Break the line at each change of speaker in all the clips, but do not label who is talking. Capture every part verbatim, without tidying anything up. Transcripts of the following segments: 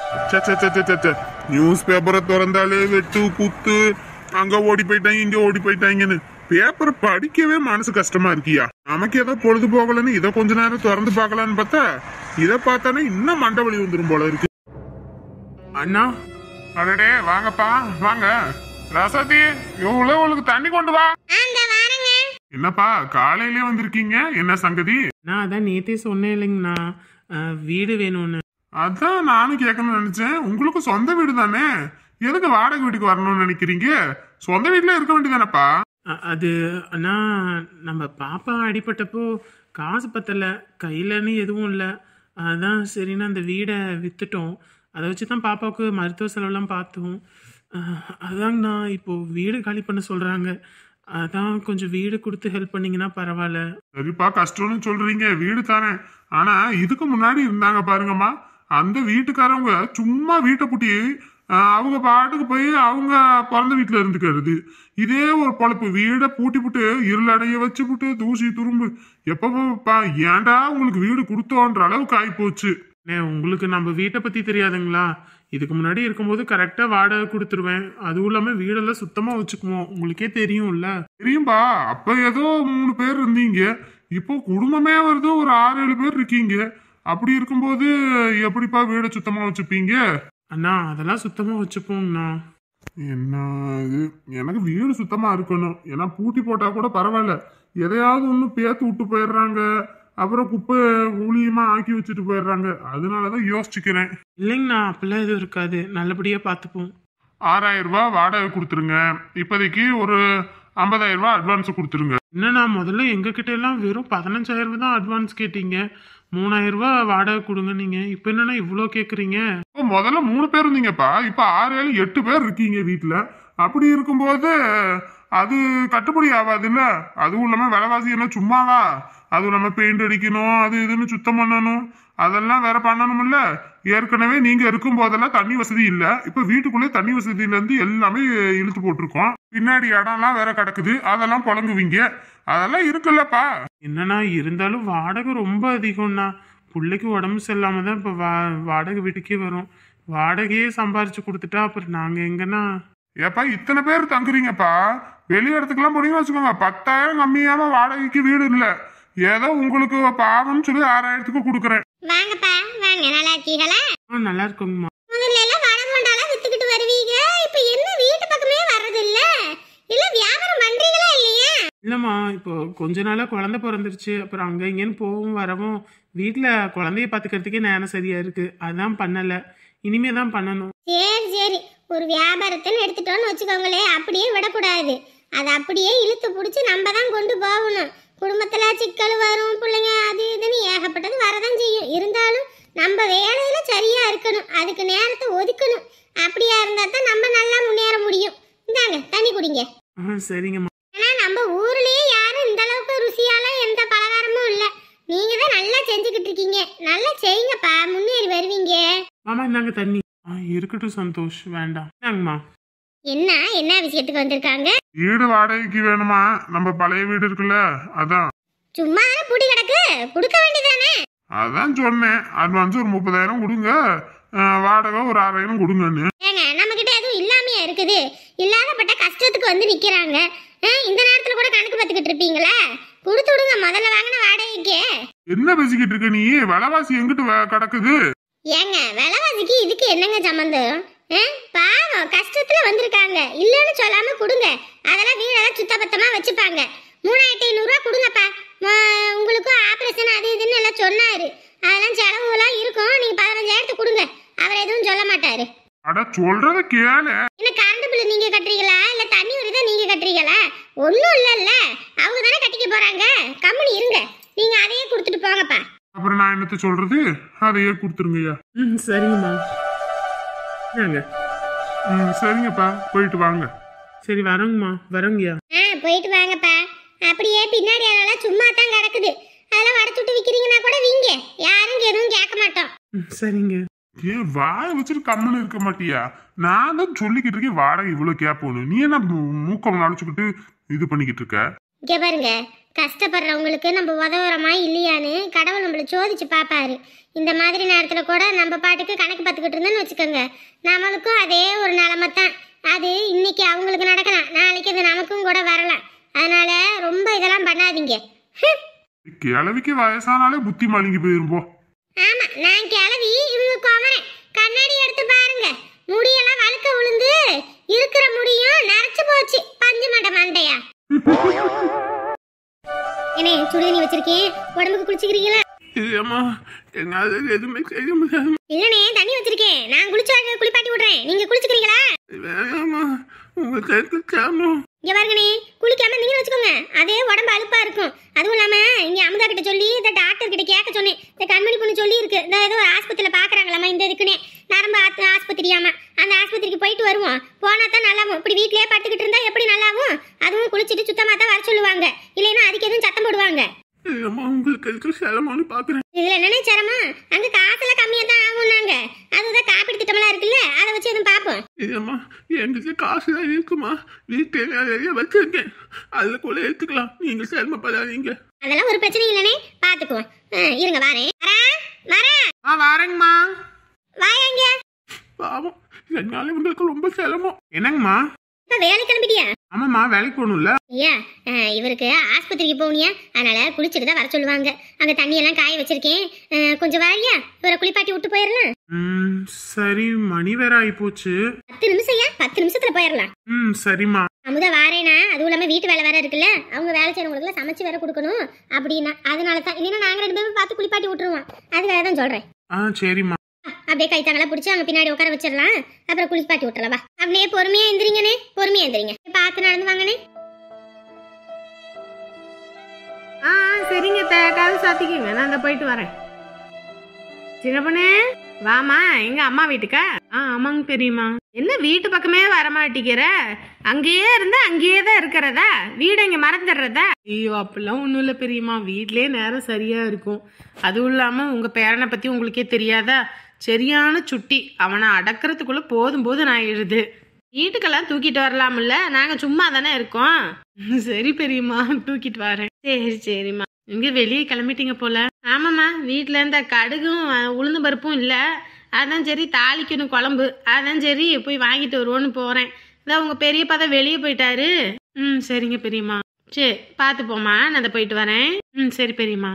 News பேப்பரை திறந்தாலே வெட்டு குத்து, அங்க ஓடி போயிட்டாங்க இங்க ஓடி போயிட்டாங்கன்னு பேப்பரை படிக்கவே மனசு கஷ்டமா இருக்கியா? நமக்கு ஏதோ பொழுது போகலன்னு இதை கொஞ்ச நேரம் திறந்து பார்க்கலான்னு பார்த்தா இதை பார்த்தானே இன்னும் மண்டவழி வந்துடும் போல இருக்கு. அண்ணா அடடே வாங்கப்பா வாங்க. ரசதி எவ்வளவு உங்களுக்கு தண்ணி கொண்டு வா. என்னப்பா காலையிலே வந்திருக்கீங்க, என்ன சங்கதி?
நான் அதான் நேத்தே சொன்னேன் இல்லைங்கண்ணா, வீடு வேணும்னு.
அதான் நானும் கேட்கணும்னு நினைச்சேன். உங்களுக்கு சொந்த வீடு தானே, எதுக்கு வாடகை வீட்டுக்கு வரணும்னு நினைக்கிறீங்க? சொந்த வீட்டுல இருக்க வேண்டியதானப்பா.
அது அண்ணா, நம்ம பாப்பா அடிபட்டப்போ காசு பத்தல, கையிலன்னு எதுவும் இல்லை. அதான் சரின்னு அந்த வீடை வித்துட்டோம். அதை வச்சு தான் பாப்பாவுக்கு மருத்துவ செலவுலாம் பார்த்தோம். அதாங்கண்ணா இப்போ வீடு காலி பண்ண சொல்றாங்க. அதான் கொஞ்சம் வீடு கொடுத்து ஹெல்ப் பண்ணீங்கன்னா பரவாயில்ல.
சரிப்பா, கஷ்டம்னு சொல்றீங்க, வீடு தானே. ஆனா இதுக்கு முன்னாடி இருந்தாங்க பாருங்கம்மா, அந்த வீட்டுக்காரவங்க சும்மா வீட்டை பூட்டி அவங்க பாட்டுக்கு போய் அவங்க பிறந்த வீட்டுல இருந்துக்கிறது. இதே ஒரு பொழப்பு, வீடை பூட்டி புட்டு இருளடைய வச்சு புட்டு தூசி துரும்பு எப்பப்பா ஏன்டா உங்களுக்கு வீடு கொடுத்தோன்ற அளவுக்கு ஆகி போச்சு.
உங்களுக்கு நம்ம வீட்டை பத்தி தெரியாதுங்களா? இதுக்கு முன்னாடி இருக்கும்போது கரெக்டா வாடகை கொடுத்துருவேன். அதுவும் இல்லாம வீடெல்லாம் சுத்தமா வச்சுக்குவோம், உங்களுக்கே தெரியும்ல.
தெரியும்பா, அப்ப ஏதோ மூணு பேர் இருந்தீங்க, இப்போ குடும்பமே வருது, ஒரு ஆறு ஏழு பேர் இருக்கீங்க. அப்படி இருக்கும்போது எப்படிப்பா வீடை சுத்தமா வச்சுப்பீங்க?
அண்ணா அதெல்லாம் சுத்தமா வச்சுப்போங்கண்ணா.
என்ன இது, எனக்கு வீடு சுத்தமா இருக்கணும். ஏன்னா பூட்டி போட்டா கூட பரவாயில்ல, எதையாவது ஒண்ணு பேத்து விட்டு போயிடுறாங்க, அப்புறம் குப்பை ஊழியமா ஆக்கி வச்சுட்டு போயிடுறாங்க. அதனாலதான் யோசிச்சுக்கிறேன்.
இல்லைங்கண்ணா அப்பெல்லாம் எதுவும் இருக்காது, நல்லபடியா பார்த்துப்போம்.
ஆறாயிரம் ரூபாய் வாடகை கொடுத்துருங்க, இப்போதைக்கு ஒரு ஐம்பதாயிரம் ரூபாய் அட்வான்ஸ் கொடுத்துருங்க.
என்னண்ணா முதல்ல எங்க கிட்ட எல்லாம் வெறும் பதினஞ்சாயிரம் ரூபாய் தான் அட்வான்ஸ் கேட்டீங்க, மூணாயிரம் ரூபாய் வாடகை கொடுங்க நீங்க. இப்ப என்னன்னா இவ்வளோ கேக்குறீங்க?
முதல்ல மூணு பேர் இருந்தீங்கப்பா, இப்ப ஆறு ஏழு எட்டு பேர் இருக்கீங்க வீட்டுல. அப்படி இருக்கும்போது அது கட்டுப்படி ஆகாதுல்ல. அதுவும் இல்லாம விலைவாசி என்ன சும்மாவா? அதுவும் இல்லாம பெயிண்ட் அடிக்கணும், அது இதுன்னு சுத்தம் பண்ணணும், அதெல்லாம் வேற பண்ணணும்ல. ஏற்கனவே நீங்க இருக்கும் போதெல்லாம் தண்ணி வசதி இல்ல, இப்ப வீட்டுக்குள்ளே தண்ணி வசதியில இருந்து எல்லாமே இழுத்து போட்டிருக்கோம். பின்னாடி இடம்லாம் வேற கிடக்குது, அதெல்லாம் புழங்குவீங்க, அதெல்லாம் இருக்குல்லப்பா.
என்னன்னா இருந்தாலும் வாடகை ரொம்ப அதிகம்னா, பிள்ளைக்கு உடம்பு சரியில்லாம தான் இப்ப வா வாடகை வீட்டுக்கே வரும். வாடகையே சம்பாரிச்சு கொடுத்துட்டா அப்புறம் நாங்க எங்கன்னா.
ஏப்பா இத்தனை பேர் தங்குறீங்கப்பா, வெளி இடத்துக்குலாம் போனீங்கன்னு வச்சுக்கோங்க, பத்தாயிரம் கம்மியாம வாடகைக்கு வீடு இல்ல. ஏதோ உங்களுக்கு பாவம்னு சொல்லி ஆறாயிரத்துக்கு கொடுக்குறேன்.
வாங்கப்பா வாங்க, நல்லா இருக்கீங்களா?
நல்லா இருக்குங்கம்மா.
முதல்ல எல்லாம் வடமண்டால வித்துக்கிட்டு வருவீங்க, இப்ப என்ன வீட்டு பக்கமே வர்றது இல்ல? இல்ல வியாபாரம் பண்றீங்களா இல்லையா?
இல்லம்மா இப்போ கொஞ்ச நாளா குழந்தை பிறந்துருச்சு, அப்புறம் அங்க இங்கன்னு போகவும் வரவும் வீட்டுல குழந்தைய பாத்துக்கிறதுக்கே நேரம் சரியா இருக்கு, அதான் பண்ணல. இனிமே தான் பண்ணணும்.
சரி சரி, ஒரு வியாபாரத்தைன்னு எடுத்துட்டோம்னு வச்சுக்கோங்களே, அப்படியே விடக்கூடாது. அதை அப்படியே இழுத்து பிடிச்சி நம்ம தான் கொண்டு போகணும். குடும்பத்துல சிக்கல் வரும், பிள்ளைங்க அது இதுன்னு ஏகப்பட்டது வரதான் செய்யும். இருந்தாலும் நம்ம வேலையில சரியா இருக்கணும், அதுக்கு நேரத்தை ஒதுக்கணும். அப்படியா இருந்தா தான் நம்ம நல்லா முன்னேற முடியும். இந்தாங்க தண்ணி குடிங்க.
சரிங்கம்மா.
ஆனா நம்ம ஊர்லயே யாரும் இந்த அளவுக்கு ருசியால எந்த பலகாரமும் இல்ல. நீங்க தான் நல்லா செஞ்சுக்கிட்டு இருக்கீங்க, நல்லா செய்யுங்கப்பா, முன்னேறி வருவீங்க.
ஆமா இந்தாங்க தண்ணி. இருக்கட்டும் சந்தோஷ், வேண்டாம். இந்தாங்கம்மா.
என்ன என்ன விஷயத்துக்கு வந்திருக்காங்க?
வீடு வாடகைக்கு வேணுமா? நம்ம பழைய வீடு இருக்குல்ல, அதான்.
சும்மா பூட்டி கிடக்கு, கொடுக்க வேண்டியதானே?
அதான் சொன்னேன், அட்வான்ஸ் ஒரு முப்பதாயிரம் கொடுங்க, வாடகை ஒரு ஆறாயிரம் கொடுங்கன்னு.
ஏங்க நம்ம கிட்ட எதுவும் இல்லாமையா இருக்குது? இல்லாதப்பட்ட கஷ்டத்துக்கு வந்து நிக்கிறாங்க. இந்த நேரத்துல கூட கணக்கு பார்த்துக்கிட்டு இருப்பீங்களா? கொடுத்து விடுங்க முதல்ல வாங்கின வாடகைக்கு.
என்ன பேசிக்கிட்டு இருக்க நீ? விலைவாசி எங்கிட்டு கிடக்குது?
ஏங்க விலைவாசிக்கு இதுக்கு என்னங்க சம்பந்தம்? பாவம் கஷ்டத்துல வந்திருக்காங்க, இல்லன்னு சொல்லாம கொடுங்க. அதெல்லாம் வீடெல்லாம் சுத்தபத்தமா வச்சுப்பாங்க. மூணாயிரத்தி ஐநூறு ரூபா கொடுங்கப்பா. உங்களுக்கும் ஆபரேஷன் அது இதுன்னு எல்லாம் சொன்னாரு, அதெல்லாம் செலவு எல்லாம் இருக்கும். நீங்க பதினஞ்சாயிரத்து கொடுங்க, அவர் எதுவும் சொல்ல மாட்டாரு.
அட சொல்றத கேளு.
என்ன கரண்ட் பில் நீங்க கட்டுறீங்களா இல்ல தண்ணி வரிதா நீங்க கட்டுறீங்களா? ஒண்ணும் இல்லல்ல, அவங்க தானே கட்டிக்க போறாங்க. கம்முனு இருங்க, நீங்க அதையே கொடுத்துட்டு போங்கப்பா.
அப்புறம் நான் என்னத்த சொல்றது, அதையே கொடுத்துருங்கய்யா.
ம் சரிங்கம்மா.
ம் சரிங்கப்பா, போயிட்டு வாங்க.
சரி வரோங்கம்மா, வரோங்கய்யா.
ஆ போயிட்டு வாங்கப்பா. அப்படியே பின்னாடி அதெல்லாம் சும்மா தான் கிடக்குது, அதெல்லாம் வடச்சுட்டு விக்கிறீங்கன்னா கூட வீங்க, யாரும் எதுவும் கேட்க மாட்டோம்.
சரிங்க.
ஏன் வாய வச்சுட்டு கம்முன்னு இருக்க மாட்டியா? நான் தான் சொல்லிக்கிட்டு இருக்கேன் வாடகை இவ்வளவு கேட்போன்னு, நீ என்ன மூக்கம் நடிச்சுக்கிட்டு இது பண்ணிக்கிட்டு இருக்க?
இங்க பாருங்க, கஷ்டப்படுறவங்களுக்கு நம்ம உதவுறோமா இல்லையான்னு கடவுள் நம்மளை சோதிச்சு பார்ப்பாரு. இந்த மாதிரி நேரத்தில் கூட நம்ம பாட்டுக்கு கணக்கு பார்த்துக்கிட்டு இருந்தோன்னு வச்சுக்கோங்க, நம்மளுக்கும் அதே ஒரு நிலமை தான். அது இன்னைக்கு அவங்களுக்கு நடக்கலாம், நாளைக்கு அது நமக்கும் கூட வரலாம். அதனால ரொம்ப இதெல்லாம் பண்ணாதீங்க.
கிழவிக்கு வயசானாலே புத்தி மழுங்கி போயிருப்போம்.
ஆமா, நான் கிளவி, இவங்க குமரன். கண்ணாடி எடுத்து பாருங்க, முடியெல்லாம் வழுக்க விழுந்து இருக்கிற முடியும் நரைச்சு போச்சு. பஞ்சு மண்ட மண்டையா. என்ன சுடுதண்ணி வச்சிருக்கேன், உடம்புக்கு குளிச்சுக்கிறீங்களா?
இல்லம்மா, என்னால எதுவுமே செய்ய முடியாது.
இல்லனே, தண்ணி வச்சிருக்கேன், நான் குளிச்சு குளிப்பாட்டி விடுறேன், நீங்க குளிச்சுக்கிறீங்களா?
வேணாமா, உங்க கைக்கு சாமோ.
இங்க பாருங்கண்ணே, குளிக்காம இருந்தீங்கன்னு வச்சுக்கோங்க, அதே உடம்பு அழுப்பா இருக்கும். அதுவும் இல்லாம இங்க அமுதா கிட்ட சொல்லி இந்த டாக்டர் கிட்ட கேட்க சொன்னேன். இந்த கண்மணி பொண்ணு சொல்லி இருக்கு, இந்த ஏதோ ஆஸ்பத்திரியில பாக்குறாங்களாமா இந்த இதுக்குன்னே, நரம்பு ஆஸ்பத்திரியாமா. அந்த ஆஸ்பத்திரிக்கு போயிட்டு வருவோம், போனா தான் நல்லாவும். இப்படி வீட்லயே படுத்துக்கிட்டு இருந்தா எப்படி நல்லாவும்? அதுவும் குளிச்சுட்டு சுத்தமா தான் வர சொல்லுவாங்க, இல்லைன்னா அதுக்கு எதுவும் சத்தம் போடுவாங்க.
உங்களுக்கு சிரமம்னு பாக்குறேன்.
இதுல என்னன்னு சிரமம்? அங்க காசுலாம் கம்மியா தான் ஆகும்னாங்க. அதுதான் காப்பீடு திட்டமெல்லாம் இருக்குல்ல, அதை வச்சு எதுவும் பாப்போம்.
இல்லம்மா, என்கிட்ட காசு தான் இருக்குமா, வீட்டில் நிறைய வச்சிருக்கேன், அதுல கூட எடுத்துக்கலாம், நீங்க சிரமப்படாதீங்க.
அதெல்லாம் ஒரு பிரச்சனை இல்லனே, பாத்துக்குவோம். இருங்க வாரேன். வரேன்.
ஆ வாரேங்கம்மா.
வாயாங்க.
பாவம், என்னால உங்களுக்கு ரொம்ப சிரமம். என்னங்கம்மா?
இப்ப வேலை கிளம்பிட்டியா?
ஆமாம்மா, வேலைக்கு போகணும்ல.
ஐயா, இவருக்கு ஆஸ்பத்திரிக்கு போகணியா, அதனால குளிச்சுட்டு தான் வர சொல்லுவாங்க. அங்க தண்ணி எல்லாம் காய வச்சிருக்கேன், கொஞ்சம் வாரியா, இவரை குளிப்பாட்டி விட்டு போயிடலாம்.
ம் சரி, மணி வேற ஆகி போச்சு.
பத்து நிமிஷம் ஐயா, பத்து நிமிஷத்துல போயிடலாம்.
ம் சரிம்மா.
அமுதா வாரேனா, அதுவும் இல்லாம வீட்டு வேலை வேற இருக்குல்ல, அவங்க வேலை செய்யறவங்களுக்கு சமைச்சு வேற கொடுக்கணும் அப்படின்னா, அதனால தான். இல்லைன்னா நாங்க ரெண்டு பேரும் பார்த்து குளிப்பாட்டி விட்டுருவோம், அதுக்காக தான் சொல்றேன்.
ஆ சரிம்மா.
அப்படியே கைத்தாங்களா பிடிச்சி அங்க பின்னாடி உட்கார வச்சிடலாம், அப்புறம் குளிப்பாட்டி விட்டுறவா. அப்படியே பொறுமையா எந்திரிங்கண்ணே, பொறுமையா எந்திரிங்க, பார்த்து நடந்து வாங்கண்ணே.
ஆ சரிங்க, கதை சாத்திக்கங்க, நான் அந்த போயிட்டு வரேன். சின்ன பொண்ணு வாமா, எங்க அம்மா வீட்டுக்கா? ஆ ஆமாங்க பெரியம்மா. என்ன வீட்டு பக்கமே வரமாட்டிக்கிற? அங்கேயே இருந்தா அங்கேயே தான் இருக்கிறதா? வீடு இங்க மறந்துடுறதா? ஐயோ அப்படிலாம் ஒன்றும் இல்லை பெரியம்மா, வீட்லயே நேரம் சரியா இருக்கும். அதுவும் இல்லாம உங்க பேரனை பத்தி உங்களுக்கே தெரியாதா? சரியான சுட்டி, அவனை அடக்கிறதுக்குள்ள போதும் போதும் நான் எழுது. வீட்டுக்கெல்லாம் தூக்கிட்டு வரலாம்ல, நாங்க சும்மா தானே இருக்கோம். சரி பெரியம்மா, தூக்கிட்டு வரேன். சரி சரிம்மா. இங்க வெளியே கிளம்பிட்டீங்க போல. ஆமாம்மா, வீட்டுல இந்த கடுகும் உளுந்து பருப்பும் இல்ல, அதான் சரி தாளிக்கணும் குழம்பு, அதான் சரி போய் வாங்கிட்டு வருவோன்னு போறேன். இதான் உங்க பெரியப்பா தான் வெளியே போயிட்டாரு. ம் சரிங்க பெரியம்மா. சரி பார்த்து போமா, நான் அதை போயிட்டு வரேன். ம் சரி பெரியம்மா.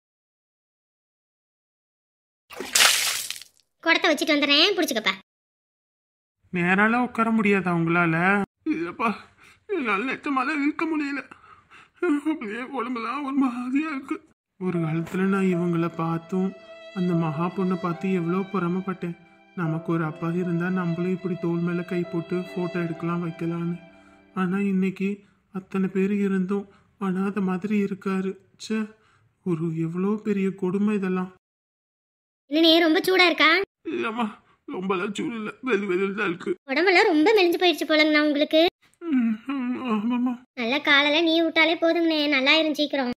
குடத்தை வச்சுட்டு வந்துடுறேன், பிடிச்சிக்கப்பா.
நேரால உட்கார முடியாதா உங்களால? இல்லப்பா, என்னால நெச்சமால இருக்க முடியல, அப்படியே உடம்புலாம் ஒரு மாதிரியா இருக்கு. ஒரு காலத்துல நான் இவங்கள பார்த்தும் அந்த மகா பொண்ணை பார்த்து எவ்வளோ பொறாமப்பட்டேன். நமக்கு ஒரு அப்பா இருந்தா நம்மளும் இப்படி தோல் மேல கை போட்டு போட்டோ எடுக்கலாம் வைக்கலான்னு. ஆனா இன்னைக்கு அத்தனை பேர் இருந்தும் அனாத மாதிரி இருக்காரு. சே, ஒரு எவ்வளோ பெரிய கொடுமை இதெல்லாம்.
என்னனே ரொம்ப சூடா இருக்கா?
இல்லம்மா, ரொம்பலாம் சூடு இல்லை, வெது வெதில் தான் இருக்கு.
உடம்பெல்லாம் ரொம்ப மெலிஞ்சு போயிடுச்சு போலங்கண்ணா உங்களுக்கு.
ஆமாம்மா.
நல்ல காலையில நீ விட்டாலே போதுங்கண்ணே, நல்லா இருந்து சீக்கிரம்.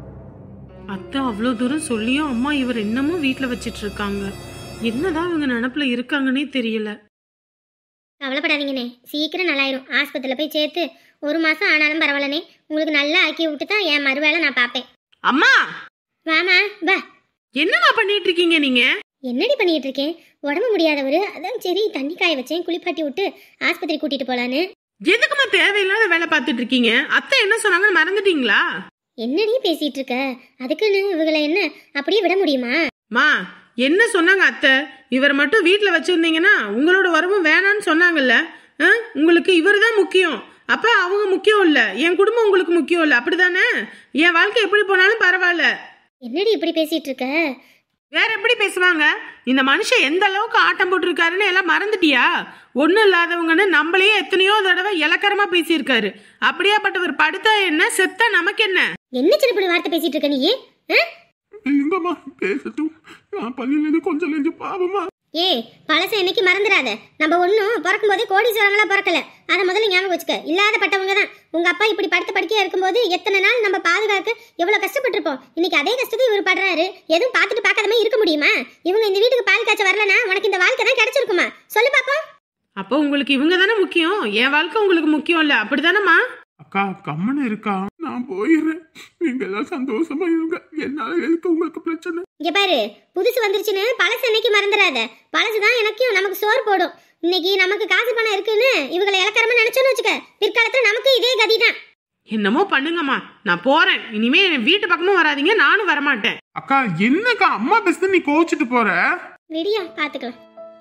அத்தை அவ்வளோ தூரம் சொல்லியும் அம்மா இவர் என்னமோ வீட்டில் வச்சிட்டு இருக்காங்க. என்னதான் இவங்க நினப்புல இருக்காங்கன்னே தெரியல.
கவலைப்படாதீங்கண்ணே, சீக்கிரம் நல்லாயிரும். ஆஸ்பத்திரியில் போய் சேர்த்து ஒரு மாசம் ஆனாலும் பரவாயில்லண்ணே, உங்களுக்கு நல்லா ஆக்கி விட்டு தான் என் மறுவேளை நான் பார்ப்பேன்.
அம்மா
வாமா வா.
என்னம்மா பண்ணிட்டு இருக்கீங்க நீங்க?
என்னடி பண்ணிட்டு இருக்கேன்? உடம்பு முடியாதவரு, அதான் சரி தண்ணி காய வச்சேன், குளிப்பாட்டி விட்டு ஆஸ்பத்திரி கூட்டிட்டு போலான்னு.
எதுக்குமா தேவையில்லாத வேலை பார்த்துட்டு இருக்கீங்க? அத்தை என்ன சொன்னாங்கன்னு மறந்துட்டீங்களா?
என்னடி பேசிட்டு இருக்க? அதுக்குன்னு இவங்களை என்ன அப்படியே விட முடியுமா?
மா என்ன சொன்னாங்க அத்தை? இவர் மட்டும் வீட்டுல வச்சிருந்தீங்கன்னா உங்களோட வரவும் வேணான்னு சொன்னாங்கல்ல. உங்களுக்கு இவர் தான் முக்கியம், அப்ப அவங்க முக்கியம் இல்ல, என் குடும்பம் உங்களுக்கு முக்கியம் இல்ல, அப்படிதானே? என் வாழ்க்கை எப்படி போனாலும் பரவாயில்ல.
என்னடி இப்படி பேசிட்டு இருக்க?
வேற எப்படி பேசுவாங்க? இந்த மனுஷன் எந்த அளவுக்கு ஆட்டம் போட்டு இருக்காருன்னு எல்லாம் மறந்துட்டியா? ஒன்னும் இல்லாதவங்கன்னு நம்மளையே எத்தனையோ தடவை இலக்கரமா பேசியிருக்காரு. அப்படியாப்பட்டவர் படுத்தா என்ன, செத்தா நமக்கு என்ன?
என்ன சின்ன வார்த்தை பேசிட்டு இருக்க நீ?
எங்கம்மா பேசட்டும், நான் பள்ளியிலிருந்து கொஞ்சம் நெஞ்சு பாவமா.
ஏ பழச என்னைக்கு மறந்துடாத. நம்ம ஒன்னும் பிறக்கும் போதே கோடீஸ்வரங்களா பிறக்கல, அதை முதல்ல ஞாபகம் வச்சுக்க. இல்லாதப்பட்டவங்க தான். உங்க அப்பா இப்படி படுத்த படுக்கையா இருக்கும்போது எத்தனை நாள் நம்ம பாதுகாக்க எவ்வளவு கஷ்டப்பட்டிருப்போம். இன்னைக்கு அதே கஷ்டத்தை இவர் படுறாரு. எதுவும் பார்த்துட்டு பார்க்காதமே இருக்க முடியுமா? இவங்க இந்த வீட்டுக்கு பால் காய்ச்ச வரலனா உனக்கு இந்த வாழ்க்கை தான் கிடைச்சிருக்குமா? சொல்லு பாப்போம்.
அப்போ உங்களுக்கு இவங்க தானே முக்கியம், என் வாழ்க்கை உங்களுக்கு முக்கியம் இல்ல, அப்படிதானம்மா?
அக்கா கம்மனு இருக்கா, நான் போயிடுறேன். நீங்க எல்லாம் சந்தோஷமா இருங்க, என்னால எதுக்கு உங்களுக்கு பிரச்சனை?
இங்க பாரு, புதுசு வந்துருச்சுன்னு பழசு என்னைக்கு மறந்துடாத. பழசுதான் எனக்கும் நமக்கு சோறு போடும். இன்னைக்கு நமக்கு காசு பணம் இருக்குன்னு இவங்களை இலக்கரமா நினைச்சோன்னு வச்சுக்க, பிற்காலத்துல நமக்கு இதே கதி தான்.
என்னமோ பண்ணுங்கம்மா, நான் போறேன். இனிமே என் வீட்டு பக்கமும் வராதீங்க, நானும் வரமாட்டேன்.
அக்கா என்னக்கா அம்மா பேசுது நீ கோவிச்சுட்டு போற?
விடியா பாத்துக்கலாம்.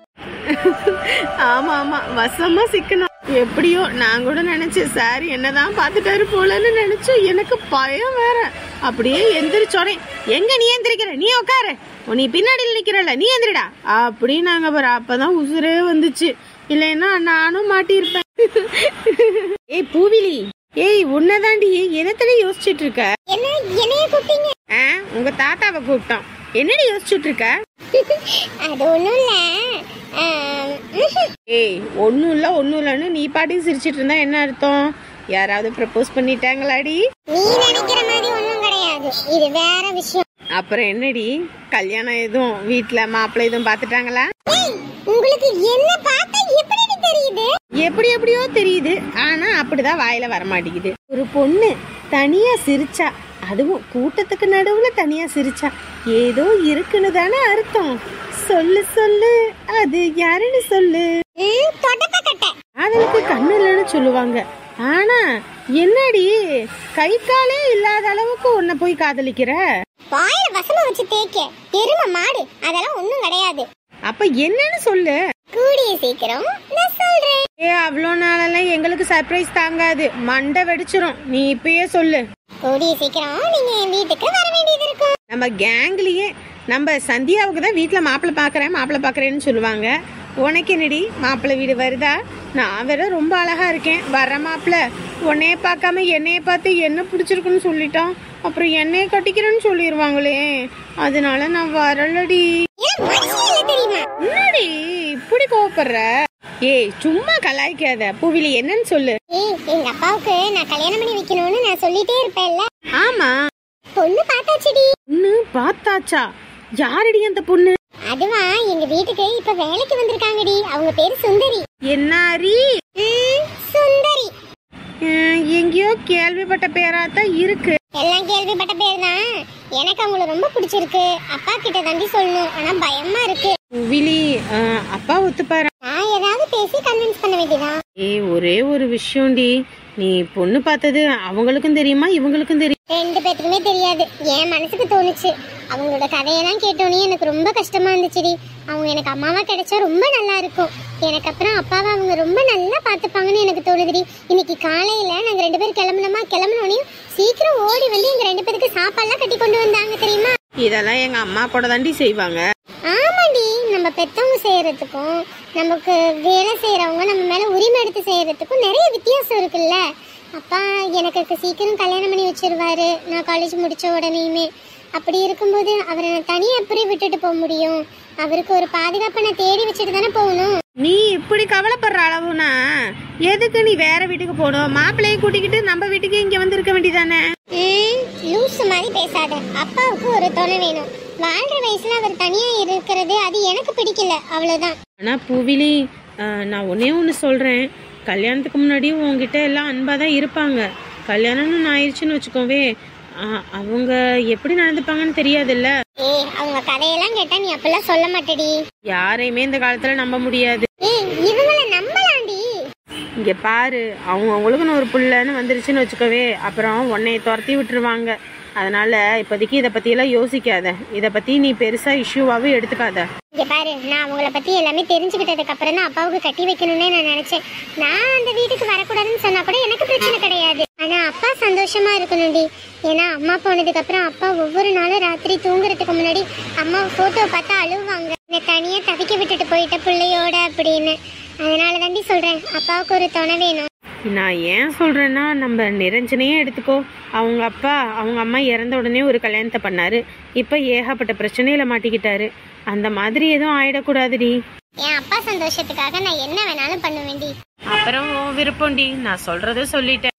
ஆமா ஆமா, வசமா சிக்கணும். எப்படியோ நான் கூட நினைச்சேன் சார் என்னதான் பாத்துட்டாரு போலன்னு நினைச்சேன். எனக்கு பயம் வேற. அப்படியே எந்திரிச்சோறேன். எங்க நீ எந்திரிக்கிற, நீ உட்காரு, நீ பின்னாடியில் நிக்கிறல, நீ எந்திரிடா அப்படி நாங்க பாரு. அப்பதான் உசுரே வந்துச்சு, இல்லைன்னா நானும் மாட்டிருப்பேன். ஏய் பூவிலி, ஏய் உன்னதாண்டி என்னத்தடி யோசிச்சுட்டு இருக்க?
என்ன என்னைய கூப்பிட்டீங்க?
உங்க தாத்தாவை கூப்பிட்டோம். என்னடி யோசிச்சுட்டு இருக்க?
அது ஒண்ணும் இல்ல.
ஏய் ஒன்னும் இல்ல ஒன்னும் இல்லன்னு நீ பாட்டி சிரிச்சிட்டு இருந்தா என்ன அர்த்தம்? யாராவது ப்ரப்போஸ் பண்ணிட்டாங்களாடி?
நீ நினைக்கிற மாதிரி ஒண்ணும் கிடையாது, இது வேற விஷயம்.
அப்புறம் என்னடி, கல்யாணம் எதுவும் வீட்டுல மாப்பிள்ளை எதுவும் பாத்துட்டாங்களா?
உங்களுக்கு என்ன பார்த்தா எப்படி தெரியுது?
எப்படி எப்படியோ தெரியுது, ஆனா அப்படிதான் வாயில வர மாட்டேங்குது. ஒரு பொண்ணு தனியா சிரிச்சா, அதுவும் கூட்டத்துக்கு நடுவுல தனியா சிரிச்சா ஏதோ இருக்குன்னு தானே அர்த்தம். சொல்லு சொல்லு, அது யாருன்னு சொல்லு. காதலுக்கு கண்ணு இல்லைன்னு சொல்லுவாங்க, ஆனா என்னடி கை காலே இல்லாத அளவுக்கு உன்னை போய் காதலிக்கிற?
வாயில வசமா வச்சு தேய்க்க எருமை மாடு, அதெல்லாம் ஒண்ணும் கிடையாது.
அப்ப என்னன்னு சொல்லு.
கூடிய சீக்கிரம் நான் சொல்றேன்.
ஏ அவ்வளோ நாளெல்லாம் எங்களுக்கு சர்ப்ரைஸ் தாங்காது, மண்டை வெடிச்சிரும். நீ இப்பயே சொல்லு.
கூடிய சீக்கிரம் நீங்க என் வீட்டுக்கு வர வேண்டியது இருக்கும்.
நம்ம கேங்லயே நம்ம சந்தியாவுக்கு தான் வீட்டுல மாப்பிள்ளை பாக்குறேன் மாப்பிள்ளை பாக்குறேன்னு சொல்லுவாங்க. உனக்கு என்னடி மாப்பிள்ளை வீடு வருதா? நான் வேற ரொம்ப அழகா இருக்கேன், வர்ற மாப்பிள்ளை உன்னைய பார்க்காம என்னைய பார்த்து என்ன பிடிச்சிருக்குன்னு சொல்லிட்டான், அப்புறம் என்னைய கட்டிக்கிறேன்னு சொல்லிடுவாங்களே, அதனால நான் வரலடி. என்னடி இப்படி கோவப்படுற? ஏய் சும்மா கலாய்க்காத பூவிலி, என்னன்னு சொல்லு.
ஏய் எங்க அப்பாவுக்கு நான் கல்யாணம் பண்ணி வைக்கணும்னு நான் சொல்லிட்டே இருப்பேன்ல.
ஆமா
பொண்ணு பார்த்தாச்சுடி.
பொண்ணு பார்த்தாச்சா? யாரடி அந்த பொண்ணு?
அதுவா எங்க வீட்டுக்கு இப்ப வேலைக்கு வந்திருக்காங்கடி. அவங்க பேரு சுந்தரி.
என்னாரி?
சுந்தரி.
எங்கேயோ கேள்விப்பட்ட பேராத்தான் இருக்கு.
எல்லாம் கேள்விப்பட்ட பேர் தான். எனக்கு அவங்கள ரொம்ப பிடிச்சிருக்கு. அப்பா கிட்ட தாண்டி சொல்லணும், ஆனா பயமா இருக்கு.
விழி அப்பா ஒத்துப்பாரு.
நான் ஏதாவது பேசி கன்வின்ஸ் பண்ண வேண்டியதான்.
ஏய் ஒரே ஒரு விஷயம்டி, நீ பொண்ணு பார்த்தது அவங்களுக்கும் தெரியுமா இவங்களுக்கும் தெரியும்?
ரெண்டு பேத்துக்குமே தெரியாது. என் மனசுக்கு தோணுச்சு. அவங்களோட கதையெல்லாம் கேட்டோன்னே எனக்கு ரொம்ப கஷ்டமா இருந்துச்சுடி. அவங்க எனக்கு அம்மாவா கிடைச்சா ரொம்ப நல்லா இருக்கும். எனக்கு அப்புறம் அப்பாவை அவங்க ரொம்ப நல்லா பார்த்துப்பாங்கன்னு எனக்கு தோணுதுடி. இன்னைக்கு காலையில நாங்க ரெண்டு பேரும் கிளம்பணுமா, கிளம்புனோனையும் சீக்கிரம் ஓடி வந்து எங்க ரெண்டு பேருக்கு சாப்பாடுலாம் கட்டி கொண்டு வந்தாங்க தெரியுமா?
இதெல்லாம் எங்க அம்மா கூட தாண்டி செய்வாங்க.
ஆமாடி, நம்ம பெத்தவங்க செய்யறதுக்கும் நமக்கு வேலை செய்யறவங்க நம்ம மேல உரிமை எடுத்து செய்யறதுக்கும் நிறைய வித்தியாசம் இருக்குல்ல. அப்பா எனக்கு சீக்கிரம் கல்யாணம் பண்ணி வச்சிருவாரு நான் காலேஜ் முடிச்ச உடனேயுமே. அப்படி இருக்கும்போது அவரை நான் தனியாக எப்படி விட்டுட்டு போக முடியும்? அவருக்கு ஒரு பாதுகாப்பை நான் தேடி வச்சுட்டு தானே போகணும்.
நீ இப்படி கவலைப்படுற அளவுனா எதுக்கு நீ வேற வீட்டுக்கு போகணும்? மாப்பிள்ளையை கூட்டிக்கிட்டு நம்ம வீட்டுக்கு இங்க வந்து இருக்க வேண்டியதானே?
லூஸ் மாதிரி பேசாத. அப்பாவுக்கு ஒரு துணை வேணும். வாழ்ற வயசுல அவர் தனியா இருக்கிறது அது எனக்கு பிடிக்கல, அவ்வளவுதான்.
ஆனா பூவிலி, நான் ஒன்னே ஒன்று சொல்றேன். கல்யாணத்துக்கு முன்னாடி உங்ககிட்ட எல்லாம் அன்பா தான் இருப்பாங்க. கல்யாணம்னு ஆயிடுச்சுன்னு வச்சுக்கோவே, அவங்க எப்படி நடந்துப்பாங்கன்னு தெரியாதுல்ல.
ஏ அவங்க கதையெல்லாம் கேட்டா நீ அப்பெல்லாம் சொல்ல மாட்டேடி.
யாரையுமே இந்த காலத்துல நம்ப முடியாது.
ஏய் இவங்கள நம்பலாண்டி.
இங்க பாரு, அவங்க அவங்களுக்குன்னு ஒரு புள்ளன்னு வந்துருச்சுன்னு வச்சுக்கவே, அப்புறம் உன்னைய துரத்தி விட்டுருவாங்க. அதனால இப்போதைக்கு இதை பத்தி எல்லாம் யோசிக்காத. இதை பத்தி நீ பெருசா இஷ்யூவாவே எடுத்துக்காத.
இங்க பாரு, நான் அவங்கள பத்தி எல்லாமே தெரிஞ்சுக்கிட்டதுக்கு அப்புறம் தான் அப்பாவுக்கு கட்டி வைக்கணும்னே நான் நினைச்சேன். நான் அந்த வீட்டுக்கு வரக்கூடாதுன்னு சொன்னா கூட எனக்கு பிரச்சனை கிடையாது. ஆனா அப்பா சந்தோஷமா இருக்கணும்டி. ஏன்னா அம்மா போனதுக்கு அப்புறம் அப்பா ஒவ்வொரு நாளும் ராத்திரி தூங்குறதுக்கு முன்னாடி அம்மா போட்டோ பார்த்தா அழுவாங்க, இந்த தனியா தவிக்க விட்டுட்டு போயிட்ட பிள்ளையோட அப்படின்னு. அதனால தாண்டி சொல்றேன், அப்பாவுக்கு ஒரு துணை வேணும்.
நான் ஏன் சொல்றேன்னா, நம்ம நிரஞ்சனையே எடுத்துக்கோ. அவங்க அப்பா அவங்க அம்மா இறந்த உடனே ஒரு கல்யாணத்தை பண்ணாரு. இப்ப ஏகப்பட்ட பிரச்சனையில மாட்டிக்கிட்டாரு. அந்த மாதிரி எதுவும் ஆயிடக்கூடாதுடி.
என் அப்பா சந்தோஷத்துக்காக நான் என்ன வேணாலும் பண்ணுவேன்டி.
அப்புறம் விருப்பம்டி, நான் சொல்றத சொல்லிட்டேன்.